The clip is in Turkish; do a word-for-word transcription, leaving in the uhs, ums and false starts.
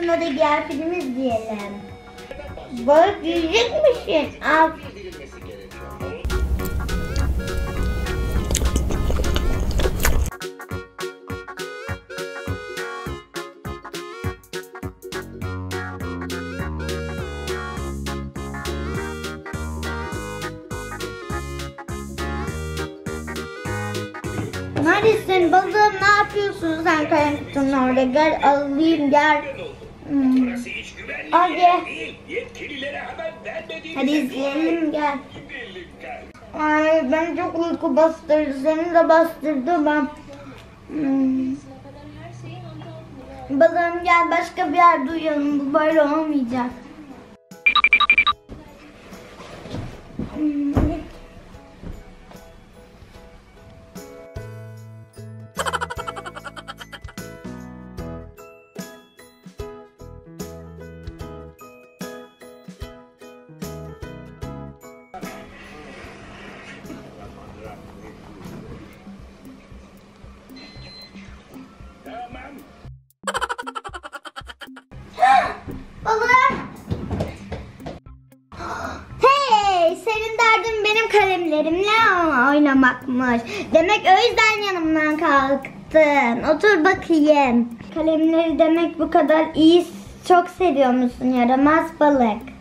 altında da diğer film izleyelim. Balık yiyecek misin? Al. Neredesin balığım, ne yapıyorsun sen kalem kutunun orada? Gel alayım, gel. Hmm. Al gel. Hadi izleyelim, gel. Ay ben çok uyku bastırdı, seni de bastırdı ben. Hmm. Balığım gel, başka bir yerde uyuyalım, bu böyle olmayacak. Hmm. Balığım. Hey, senin derdin benim kalemlerimle oynamakmış. Demek o yüzden yanımdan kalktın. Otur bakayım. Kalemleri demek bu kadar iyi, çok seviyor musun yaramaz balık?